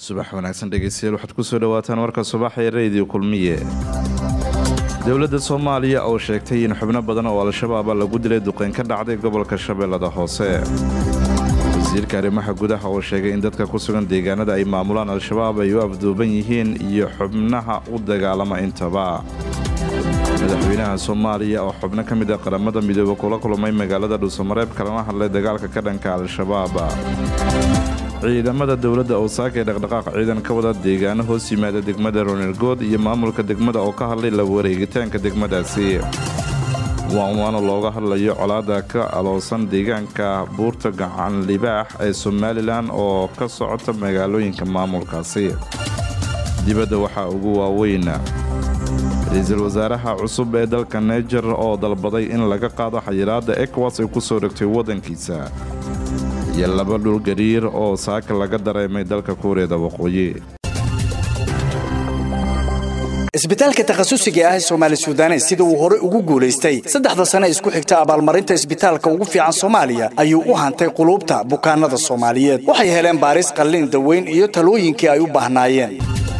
subax wanaagsan dhegeystayaal waxaad ku soo dhawaataan warka subax ee radio kulmiye. dowladda Soomaaliya oo sheegtay in xubno badan oo al-shabaab lagu dilay duqeyn ka dhacday gobolka Shabeellada Hoose. wasiirka arrimaha gudaha oo sheegay in dadka ku sugan deegaanada ay maamulaan al-shabaab ay u afduuban yihiin iyo xubnaha u dagaalama intaba. madaxweynaha Soomaaliya oo xubno ka mid ah qaramada midooba kula kulmay magaalada Dhuusamareeb kalena hadlay dagaalka ka dhanka al-shabaab. ciidamada dowladda oo saakay dhaqdhaqaaq ciidan ka wada deegaano hoos yimaada degmada Ronergood iyo maamulka degmada oo ka hadlay la wareegitaanka degmadaasi. waana looga hadlayo colaada ka aloosan deegaanka buurta gacan libaax ee Somaliland oo ka socota magaalooyinka maamulkaasi. dibadda waxaa ugu waaweyn ra'iisul wasaaraha cusub ee dalka Niger oo dalbaday in laga qaado xayiraadda ECOWAS ay ku soo dhigtay wadankiisa. iyo laba dhul gariir oo saaka laga dareemay dalka Kuuriyada Waqooyi. isbitaalka takhasusiga ah ee Soomaali Suudaan sida uu hore ugu guuleystay 3 sano isku xigta abaalmarinta isbitaalka ugu fiican Soomaaliya ayuu u hantay qulubta bukaanada Soomaaliyeed. waxay heleen baaris qalliin daweyn iyo talooyinkii ay u baahnaayeen.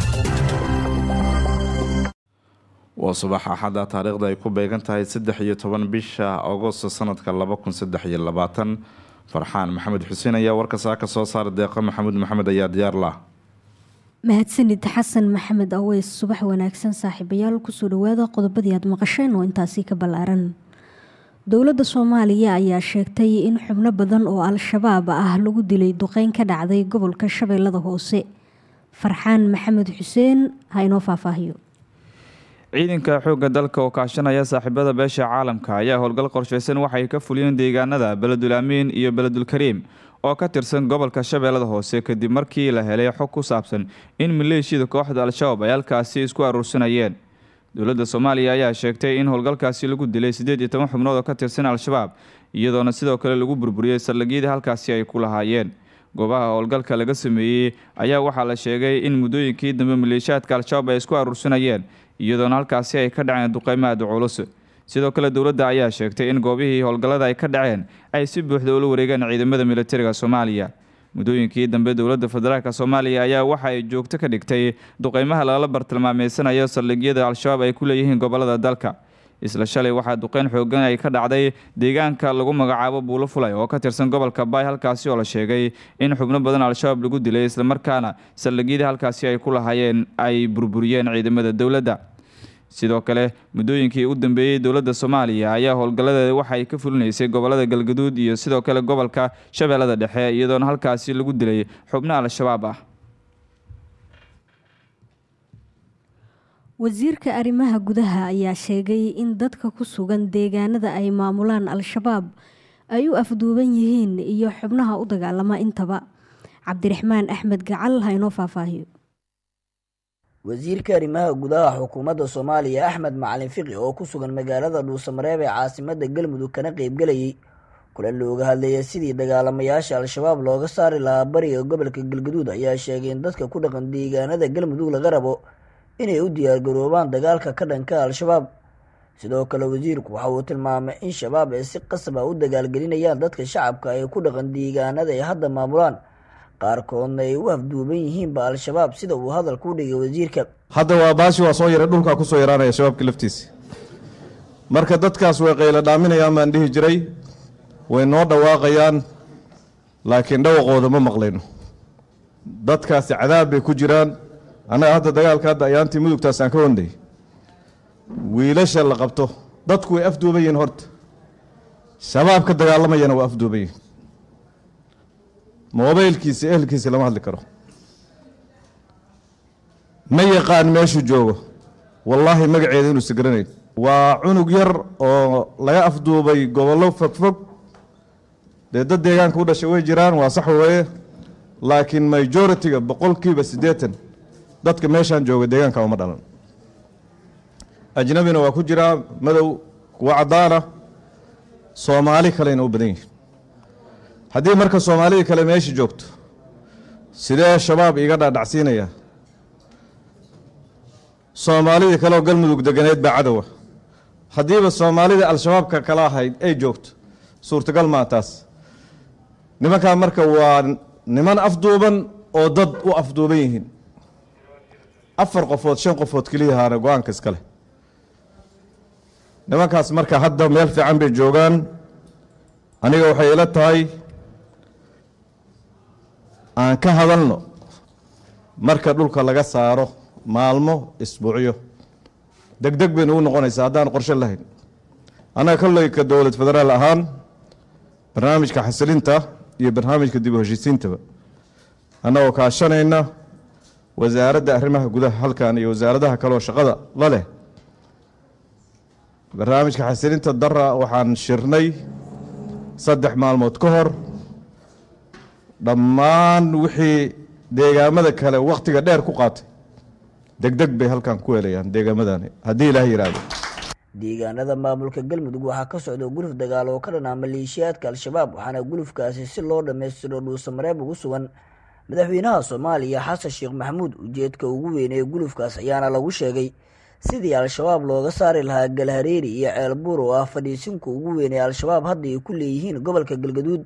waa subax axada taariikhda ay ku beegan tahay 13 bisha Agoosto sanadka 2023. farxaan maxamed xuseen ayaa warka saaka soo saaray deeqa maxamed ayaa diyaar la mahadsanid xasan maxamed aweys. subax wanaagsan saaxiibayaal ku soo dhawaada qodobadii aad maqasheen oo intaasi ka balaaran. dowladda Soomaaliya ayaa sheegtay in xubno badan oo al-shabaab ah lagu dilay duqeyn ka dhacday gobolka Shabeellada Hoose. farxaan maxamed xuseen ha inoo faahfaahiyo. ciidanka xoogga dalka oo kaashanaya saaxiibada beesha caalamka ayaa howlgal qorsheysan waxay ka fuliyeen deegaanada Beledul Amiin iyo Beledul Kariim oo ka tirsan gobolka Shabeellada Hoose kadib markii la helay xog ku saabsan in maleeshiyada kooxda al-shabaab ay halkaasi isku aruursanayeen. dowladda Soomaaliya ayaa sheegtay in howlgalkaasi lagu dilay 18 xubnood oo ka tirsan al-shabaab iyadoona sidoo kale lagu burburiyay saldhigyada halkaasi ay ku lahaayeen. goobaha howlgalka laga sameeyay ayaa waxaa la sheegay in muddooyinkii dambe maleeshiyadka al-shabaab ay isku aruursanayeen iyadoona halkaasi ay ka dhaceen duqeymo aad u culus. sidoo kale dowladda ayaa sheegtay in goobihii howlgallada ay ka dhaceen ay si buuxda ula wareegaan ciidamada militariga Soomaaliya. muddooyinkii dambe dowladda federaalka Soomaaliya ayaa waxa ay joogto ka dhigtay duqeymaha lala bartilmaameysanayo saldhigyada al-shabaab ay ku leeyihiin gobolada dalka. isla shalay waxaa duqeyn xoogan ay ka dhacday deegaanka lagu magacaabo Buulo Fulay oo ka tirsan gobolka Bay halkaasi oo la sheegay in xubno badan al-shabaab lagu dilay isla markaana saldhigyada halkaasi ay ku lahaayeen ay burburiyeen ciidamada dowladda. sidoo kale muddooyinkii u dambeeyay dowladda Soomaaliya ayaa howlgalladeeda waxa ay ka fulinaysay gobolada Galgaduud iyo sidoo kale gobolka Shabeellada Dhexe iyadoona halkaasi lagu dilay xubno al-shabaab ah. wasiirka arrimaha gudaha ayaa sheegay in dadka ku sugan deegaanada ay maamulaan al-shabaab ay u afduuban yihiin iyo xubnaha u dagaalama intaba. cabdiraxmaan axmed gacal ha inoo faahfaahiyo. wasiirka arrimaha gudaha xukuumadda Soomaaliya Axmed Macalin Fiqi oo ku sugan magaalada Dhuusamareeb ee caasimadda Galmudug kana qaybgalayay kulan looga hadlayay sidii dagaalamayaasha al-shabaab looga saari lahaa bariga gobolka Galgaduud ayaa sheegay in dadka ku dhaqan deegaanada Galmudug laga rabo inay u diyaar garoobaan dagaalka ka dhanka al-shabaab. sidoo kale wasiirku waxa uu tilmaamay in shabaab ay si qasab ah u dagaalgelinayaan dadka shacabka ay ku dhaqan deegaanada ay hadda maamulaan qaarkoodna ay u afduuban yihiinba al-shabaab sida uu hadalku u dhigay wasiirka. hadda waa baashi waa soo yara dhulka ku soo yaraanaya shabaabka laftiisa. marka dadkaas way qayla dhaaminayaan baan dhihi jiray, way noo dhawaaqayaan laakiin dhawaqooda ma maqlayno. dadkaasi cadaab bay ku jiraan. annaga hadda dagaalka hadda ayaantii mudugtaas aan ka wanday wiilasha la qabto dadku way afduuban yihiin. horta shabaab ka dagaalamayana waa afduuban yihiin. moobaylkiisa ehelkiisa lama hadli karo. ma yaqaan meeshuu joogo wallaahi magaceeda inuu sigaranayn. waa cunug yar oo laga afduubay gobollo fogfog. dee dad deegaanka u dhashay way jiraan, waa sax weeye, laakiin majority-ga 80% dadka meeshaan jooga deegaanka uma dhalan. ajnabina waa ku jiraa, madow, kuwa caddaana, Soomaali kalena u badan yihiin. haddii marka Soomaalida kale meesha joogto sidee shabaab iga dhaadhacsiinaya? Soomaalida kale oo Galmudug deganeed baa cadowa. haddiiba Soomaalida al-shabaabka kala ahayd ay joogto suurtagal ma taas. nimanka marka waa niman afduuban oo dad u afduuban yihiin 4 qofood 5 qofood kaliya haana go'aanka iska leh nimankaas marka hadda meel fiican bay joogaan aniga waxay ila tahay aan ka hadalno marka dhulka laga saaro maalmo isbuucyo degdeg bay u noqonaysaa haddaan qorshe lahayn anaga kollayka dowlad federaal ahaan barnaamijka xasilinta iyo barnaamijka dib u heshiisiintaba annagoo kaashanayna wasaaradda arrimaha gudaha halkan iyo wasaaradaha kale oo shaqada la leh barnaamijka xasilinta dara waxaan shirnay 3 maalmood ka hor dhammaan wixii deegaamada kale waqtiga dheer ku qaatay degdeg bay halkan ku helayaan deegaamadani haddii ilaahay yiraahdo deegaanada maamulka galmudug waxaa ka socda guluf dagaal oo ka dhanaa maleeshiyaadka al-shabaab waxaana gulufkaasi si loo dhammaystiro dhuusamareeb ugu sugan madaxweynaha Soomaaliya Xasan Sheekh Maxamuud ujeedka ugu weyn ee gulufkaas ayaana lagu sheegay sidii al-shabaab looga saari lahaa Galhareeri iyo Ceelbuur oo ah fadhiisinka ugu weyn ee al-shabaab hadda ay ku leeyihiin gobolka Galgaduud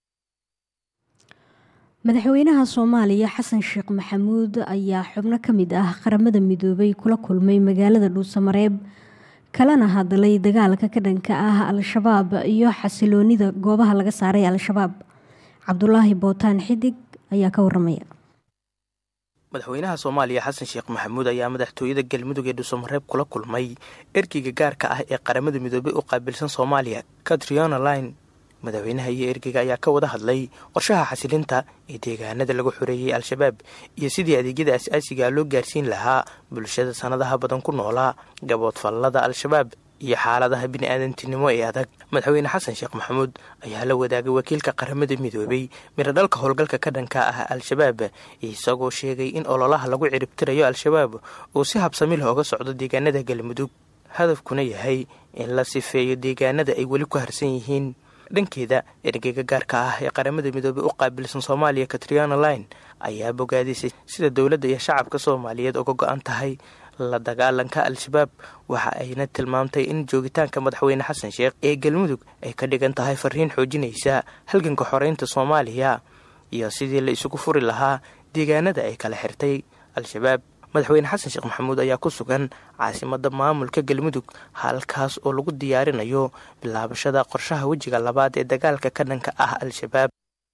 madaxweynaha Soomaaliya Xasan Sheekh Maxamuud ayaa xubno ka mid ah qaramada midoobay kula kulmay magaalada Dhuusamareeb kalena hadlay dagaalka ka dhanka ah al-shabaab iyo xasiloonida goobaha laga saaray al-shabaab Cabdulaahi Bootaan Xidig ayaa ka waramaya madaxweynaha Soomaaliya Xasan Sheekh Maxamuud ayaa madaxtooyada Galmudug ee Dhuusamareeb kula kulmay erkiga gaarka ah ee qaramada midoobay u qaabilsan Soomaaliya Catriona Line madaxweynaha iyo erkiga ayaa ka wada hadlay qorshaha xasilinta ee deegaanada lagu xoreeyay al-shabaab iyo sidii adeegyada aasaasiga loo gaarsiin lahaa bulshada sanadaha badan ku noolaa gabood fallada al-shabaab iyo xaaladaha bini'aadantinimo ee adag madaxweyne Xasan Sheekh Maxamuud ayaa la wadaagay wakiilka qaramada midoobay miradhalka howlgalka ka dhanka ah al-shabaab isagoo sheegay in ololaha lagu ciribtirayo al-shabaab uu si habsami leh uga socdo deegaanada Galmudug hadafkuna yahay in la sifeeyo deegaanada ay weli ku harsan yihiin dhankeeda ergeyga gaarka ah ee qaramada midoobay u qaabilsan Soomaaliya Catriona Line ayaa bogaadisay sida dawladda iyo shacabka Soomaaliyeed uga go'an tahay la dagaalanka al-shabaab waxa ayna tilmaamtay in joogitaanka madaxweyne Xasan Sheekh ee Galmudug ay ka dhigan tahay fariin xoojinaysa halganka xoreynta Soomaaliya iyo sidii la isugu furi lahaa deegaanada ay kala xirtay al-shabaab madaxweyne Xasan Sheekh Maxamuud ayaa ku sugan caasimadda maamulka Galmudug halkaas oo lagu diyaarinayo bilaabashada qorshaha wajiga labaad ee dagaalka ka dhanka ah al-shabaab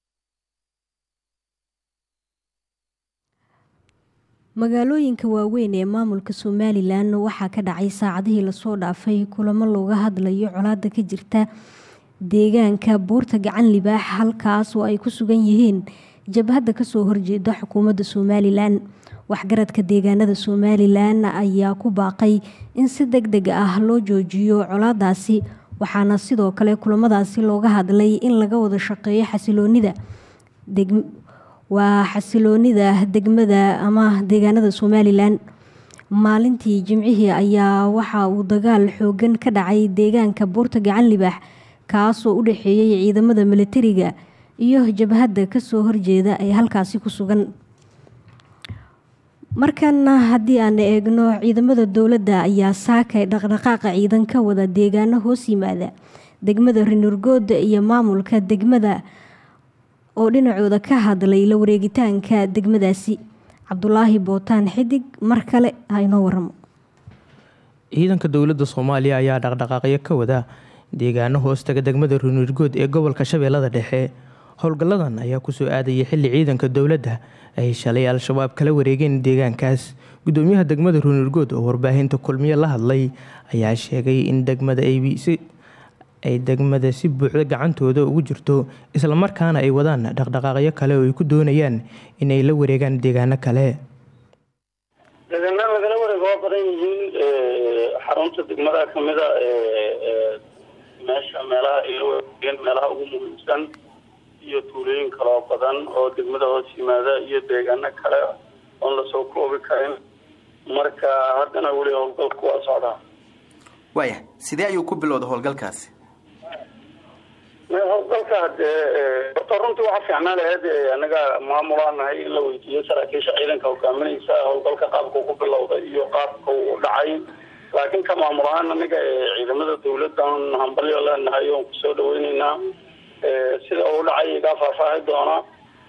magaalooyinka waaweyn ee maamulka Somaliland waxaa ka dhacay saacadihii la soo dhaafay kulamo looga hadlayo colaadda ka jirta deegaanka Buurta Gacan Libaax halkaas oo ay ku sugan yihiin jabhadda ka soo horjeeda xukuumadda Somaliland waxgaradka deegaanada Somaliland ayaa ku baaqay in si degdeg ah loo joojiyo colaadaasi waxaana sidoo kale kulamadaasi looga hadlay in laga wada shaqeeyo xasiloonida degmada ama deegaanada Somaliland maalintii Jimcihii ayaa waxa uu dagaal xoogan ka dhacay deegaanka Buurta Gacan Libaax kaas oo u dhaxeeyay ciidamada militariga iyo jabhadda ka soo horjeeda ay halkaasi ku sugan markana haddii aan eegno ciidamada dowladda ayaa saakay dhaqdhaqaaqa ciidan ka wada deegaano hoos yimaada degmada Rinurgood iyo maamulka degmada oo dhinacooda ka hadlay la wareegitaanka degmadaasi Cabdulaahi Bootaan Xidig mar kale aynoo waramo ciidanka dowladda Soomaaliya ayaa dhaqdhaqaaqyo ka wada deegaano hoostaga degmada Rinurgood ee gobolka Shabeellada Dhexe howlgalladan ayaa ku soo aadayay xilli ciidanka dowladda ay shalay al-shabaab kala wareegeen deegaankaas gudoomiyaha degmada Rinurgood oo warbaahinta kulmiye la hadlay ayaa sheegay in degmada ay degmada si buuxda gacantooda ugu jirto isla markaana ay wadaan dhaqdhaqaaqyo kale oo ay ku doonayaan inay la wareegaan deegaano kale deegaanada laga wareego waa badan yihiin xarunta degmada kamida meelaha ay la wareegeen meelaha ugu muhiimsan iyo tuulooyin kaloo badan oo degmada hoos yimaada iyo deegaano kale oon lasoo koobi karin marka haddana weli howlgalku waa socdaa waaya sidee ayuu ku bilowda howlgalkaasi howlgalka horta runtii waxaa fiicnaan lahayd anaga maamulaanahay in la weydiiyo saraakiisha ciidanka hogaaminaysa howlgalka qaabka ku bilowda iyo qaabka uu dhacay laakiin ka maamul ahaan anaga ciidamada dowladdan hambalyo leenahay oon kusoo dhaweyneynaa sida uu dhacay igaa faahfaahi doona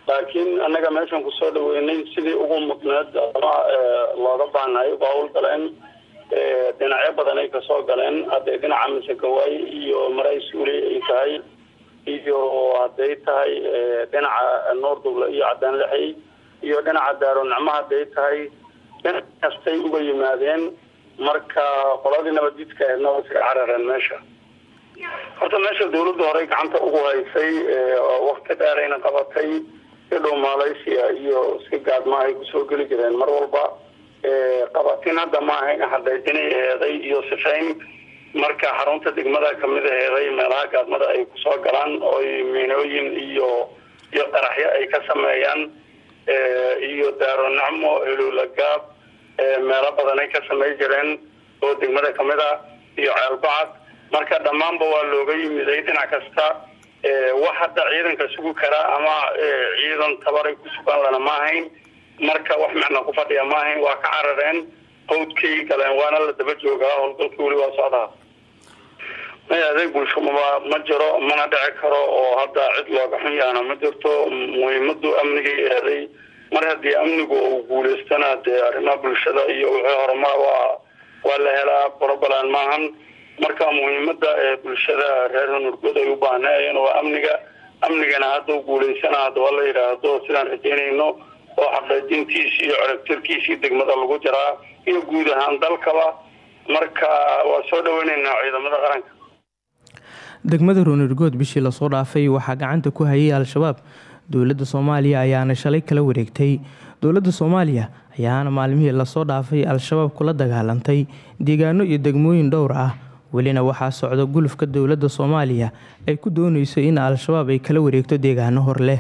laakiin annaga meeshan kusoo dhaweynay sidii ugu mudneed ama looga baahnay uga howlgaleen dhinacyo badan ay kasoo galeen hadday dhinaca Masagawaay iyo Maray Suuli ay tahay iyo hadday tahay dhinaca Noordowle iyo Cadaan Lixay iyo dhinaca Daaro Nacmo hadday tahay dhinac kastay uga yimaadeen marka qoladii nabadjidka ee nabad ka carareen meesha horta meesha dawladda hore gacanta ugu haysay waqti dheer ayna qabatay sidoo Malaysia iyo si gaadma ay kusoo geli jireen mar walba qabatin hadda ma ahayn hadaydineeday iyo sifayn marka xarunta degmada kamid aheeday meelaha gaadmada ay kusoo galaan oo miinooyin iyo qaraxyo ay ka sameeyaan iyo Daaro Nacmo Ilulagaab meelo badan ay ka sameey jireen oo degmada kamid ah iyo Ceelbacad marka dhamaanba waa looga yimiday dhinac kasta wax hadda ciidanka sugu kara ama ciidan tabaray ku sugan lana ma ahayn marka wax macna ku fadhiya ma ahayn waa ka carareen qowdkii galeen waana la daba joogaa howlgalkii wali waa socdaa adeeg bulsho ma jiro mana dhici karo oo hadda cid looga xun yaana ma jirto muhiimadu amniga eeday mar haddii amnigu uu guuleystana dee arrimaha bulshada iyo wixii horumar waa la helaa problem maahan marka muhiimada bulshada reer Nurgood ay u baahnayeen waa amnigana hadda uu guuleysana hadda la yiraahdo sidaan rajaynayno oo xaqaajintiisa iyo ciribtirkiisa degmada lagu jiraa iyo guud ahaan dalkaba marka waa soo dhaweynaynaa ciidamada qaranka degmada Nurgood bishii la soo dhaafay waxa gacanta ku hayay al-shabaab dowladda Soomaaliya ayaana shalay kala wareegtay dowladda Soomaaliya ayaana maalmihii la soo dhaafay al-shabaab kula dagaalantay deegaano iyo degmooyin dhowr ah welina waxaa socda gulufka dowladda Soomaaliya ay ku doonayso in al-shabaab ay kala wareegto deegaano hor leh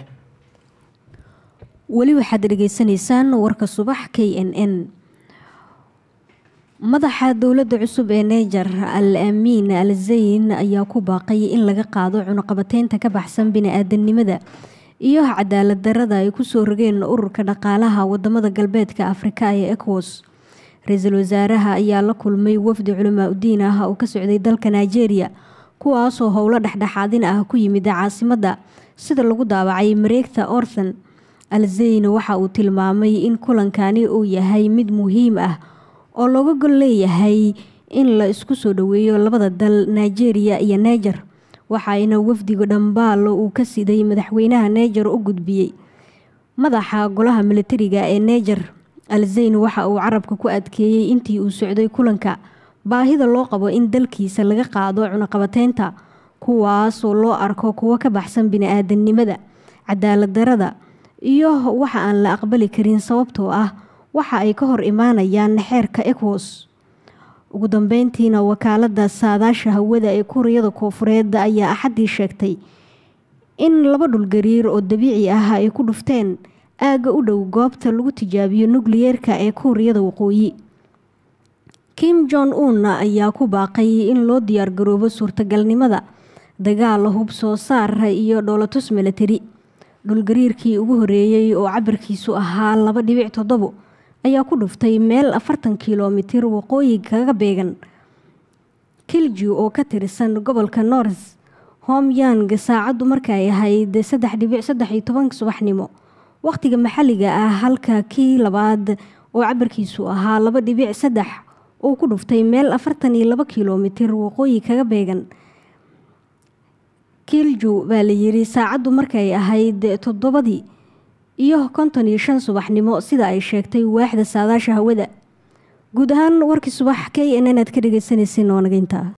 weli waxaad dhageysanaysaan warka subax KNN madaxa dowladda cusub ee Niger Al-Amin Al-Zayn ayaa ku baaqay in laga qaado cunaqabateynta ka baxsan bini'aadanimada iyo cadaalad darrada ay ku soo rogeen ururka dhaqaalaha wadamada galbeedka Afrika ee ECOWAS ra'iisul wasaaraha ayaa la kulmay wafdi culamaa u diin ah oo ka socday dalka Nigeria kuwaas oo howlo dhexdhexaadin ah ku yimid caasimadda sida lagu daawacay mareegta Orthan Al-Zayn waxa uu tilmaamay in kulankani uu yahay mid muhiim ah oo looga gol leeyahay in la isku soo dhaweeyo labada dal Nigeria iyo Niger waxaana wafdiga dhambaal uu ka siday madaxweynaha Niger u gudbiyay madaxa golaha militariga ee Niger Al-Zayn waxa uu carabka ku adkeeyay intii uu socday kulanka baahida loo qabo in dalkiisa laga qaado cunaqabateynta kuwaas oo loo arko kuwa ka baxsan bini'aadanimada cadaalad darrada iyo waxa aan la aqbali karin sababtoo ah waxa ay ka hor imaanayaan xeerka ECOWAS ugu dambeyntiina wakaaladda saadaasha hawada ee Kuuriyada Koonfureed ayaa axadii sheegtay in laba dhulgariir oo dabiici ah ay ku dhufteen aaga u dhow goobta lagu tijaabiyo nukliyeerka ee Kuuriyada Waqooyi Kim Jong-un ayaa ku baaqay in loo diyaar garoobo suurtagalnimada dagaal hub soo saar iyo dhoolatus military dhulgariirkii ugu horeeyay oo cabirkiisu ahaa 2.7 ayaa ku dhuftay meel 40 kiiloomitir waqooyi kaga beegan Kilju oo ka tirsan gobolka North Pyongyang saacadu markay ahayd 3:13 subaxnimo waqtiga maxalliga ah halka kii labaad oo cabirkiisu ahaa 2.3 oo ku dhuftay meel 42 kiiloomitir waqooyi kaga beegan Kilju baa la yiri saacadu markay ahayd 7:55 subaxnimo sida ay sheegtay waaxda saadaasha hawada guud ahaan warkii subax KNN aad ka dhageysanayseen oo naga intaa